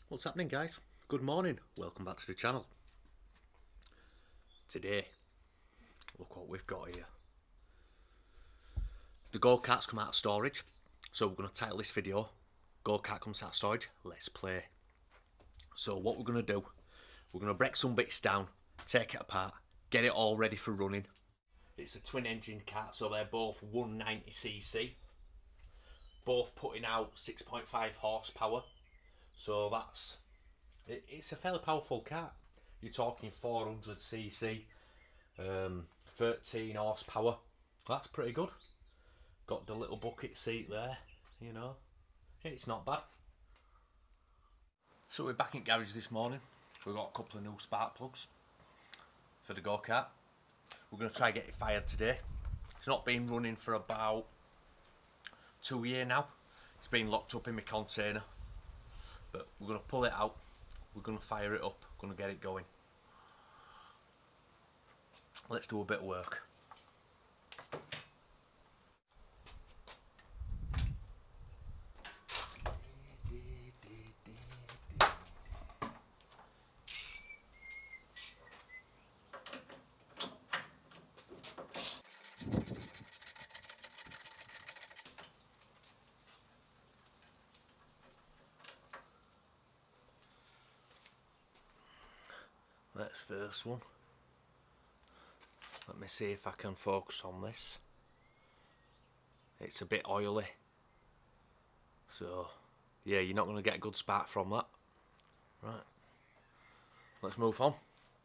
What's happening, guys? Good morning, welcome back to the channel. Today, look what we've got here. The go-kart's come out of storage, so we're going to title this video Go-kart comes out of storage, let's play. So what we're going to do, we're going to break some bits down, take it apart, get it all ready for running. It's a twin engine kart, so they're both 190cc, both putting out 6.5 horsepower. So it's a fairly powerful kart. You're talking 400cc, 13 horsepower. That's pretty good. Got the little bucket seat there, you know. It's not bad. So we're back in garage this morning. We've got a couple of new spark plugs for the go-kart. We're going to try and get it fired today. It's not been running for about 2 years now. It's been locked up in my container. But we're going to pull it out, we're going to fire it up, we're going to get it going. Let's do a bit of work. That's the first one. Let me see if I can focus on this. It's a bit oily, so yeah, you're not going to get a good spark from that. Right, let's move on.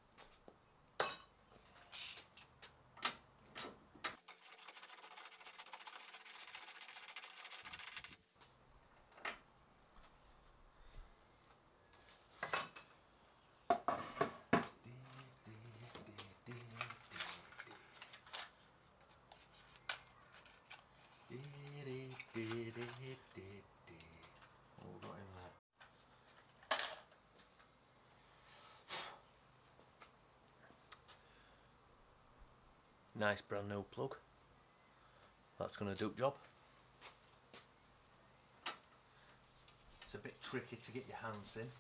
Nice brand new plug. That's going to do the job. It's a bit tricky to get your hands in.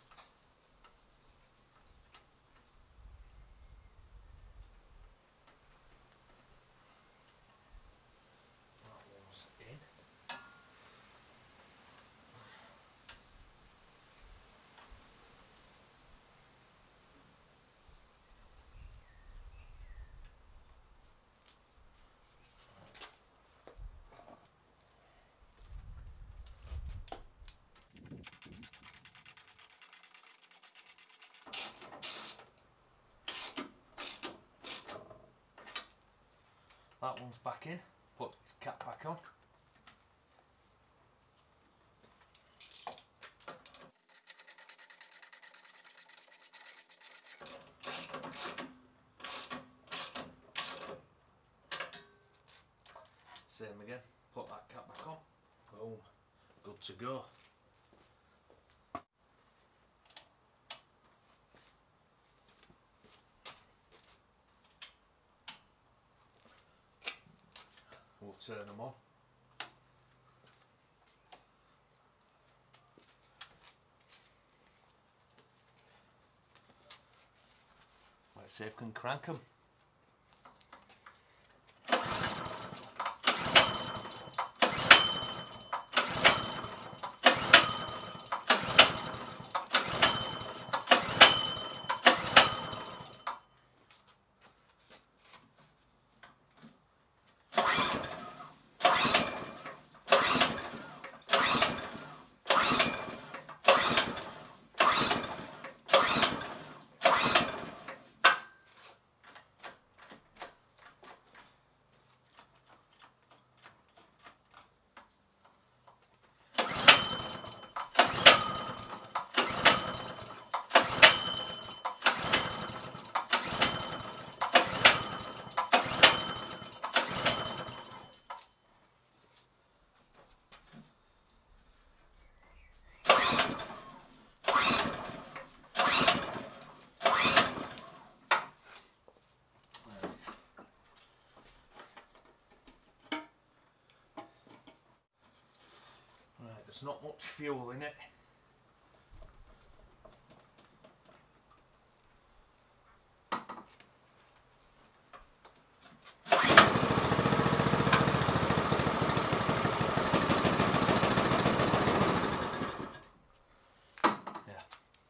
That one's in. That one's back in, put its cap back on. Same again, put that cap back on. Boom, good to go. We'll turn them on. Let's see if we can crank them. There's not much fuel in it.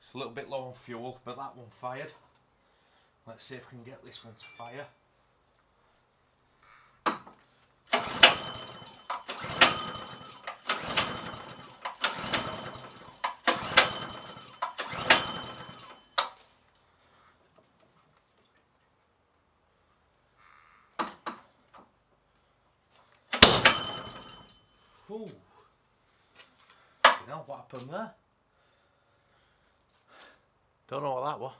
It's a little bit low on fuel, but that one fired. Let's see if we can get this one to fire. Ooh. You know what happened there? Don't know what that was.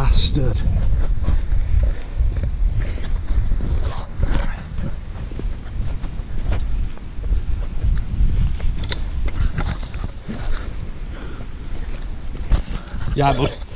bastard. Yeah, bud.